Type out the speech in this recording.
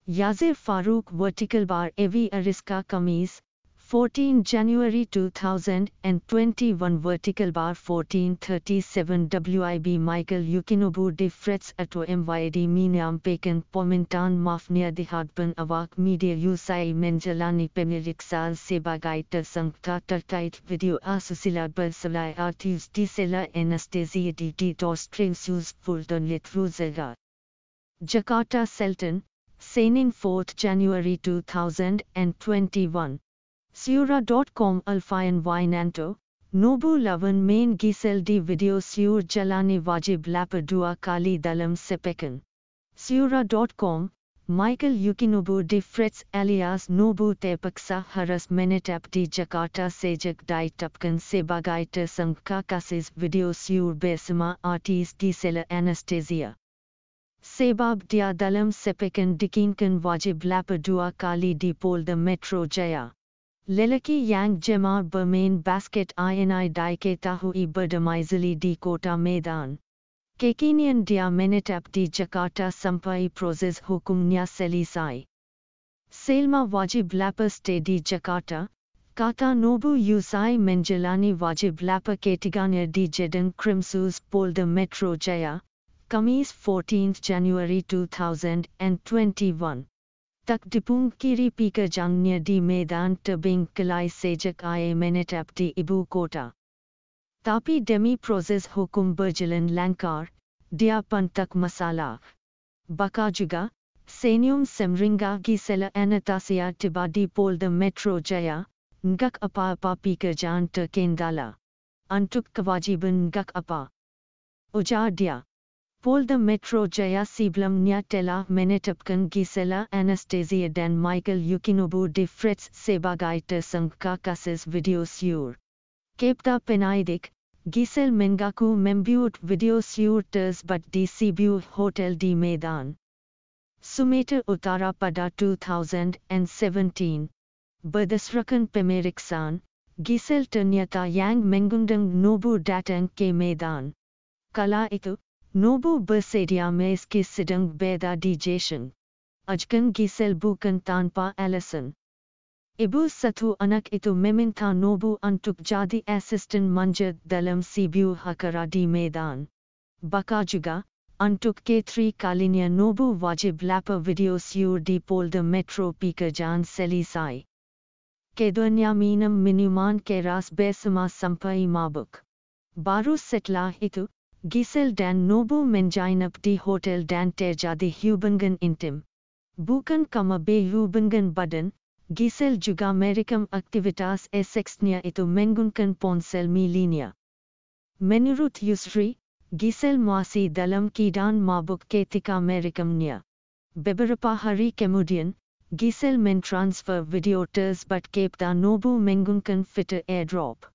Yazir Farooq vertical bar Evi Ariska Kameez, 14 January 2021 vertical bar 1437 WIB Michael Yukinobu de Frets Ato MYD Miniam Pekan Pomintan Mafnia Dihadban Awak Media Usai Menjalani Pemirixal Sebagai Tersangka Terkait Video Asusila Bersalai Artius Disela Anastasia DT Dostrevsus Fulton Litruzega Jakarta Selton, Senin 4 January 2021 Sura.com Alfian Winanto, Nobu Lavan Main Gisel di Video Sur Jalani Wajib Lapa Dua Kali Dalam Sepekan. Sura.com, Michael Yukinobu de Frets alias Nobu Terpaksa Menetap di Jakarta Sejak Dai Tapkan Sebagai Tersangka Kasus Video Sur Bersama Gisel Anastasia. Sebab dia dalam sepekan dikinkan wajib lapa dua kali di Polda Metro Jaya. Lelaki yang gemar bermain basket ini diketahui berdomisili di Kota Medan. Kekinian dia menetap di Jakarta sampai proses hukumnya selesai. Selma wajib lapa stay di Jakarta, kata Nobu usai menjalani wajib lapa ketiganya di Jedang Krimsus Polda Metro Jaya, Kameez 14 January 2021. Tak dipung kiri pekerjaannya di Medan Terbengkalai sejak ia menetap di ibu kota. Tapi demi proses hukum berjalan lancar, dia pun tak masalah. Baka juga, senyum semringah Gisel Anastasia tiba di Polda Metro Jaya, ngak apa-apa pekerjaan terkendala. Untuk kewajiban ngak apa? Ujar dia. Polda Metro Jaya sebelumnya telah menetapkan Gisel Anastasia dan Michael Yukinobu de Frets sebagai tersangka kasus video sur. Kepta penyidik, Gisel mengaku membuat video sur tersebut di sebuah hotel di Medan, Sumatera Utara pada 2017. Berdasarkan pemeriksaan, Gisel ternyata yang mengundang Nobu datang ke Medan. Kala itu, Nobu bersedia meski sedang berada di Jesheng. Ajkan Gisel bukan tanpa alasan. Ibu satu anak itu meminta Nobu untuk jadi asisten manja dalam sebuah acara di Medan. Baka juga, untuk ketiga kalinya Nobu wajib lapa video sur di Polda Metro pekerjaan selesai. Keduanya minum minuman keras bersama sampai mabuk. Baru setelah itu, Gisel dan Nobu menginap di hotel dan terjadi hubungan intim. Bukan cuma hubungan badan, Gisel juga merekam aktivitas seksnya itu menggunakan ponsel miliknya. Menurut Yusri, Gisel masih dalam keadaan mabuk ketika merekamnya. Beberapa hari kemudian, Gisel mentransfer video tersebut kepada Nobu menggunakan fitur airdrop.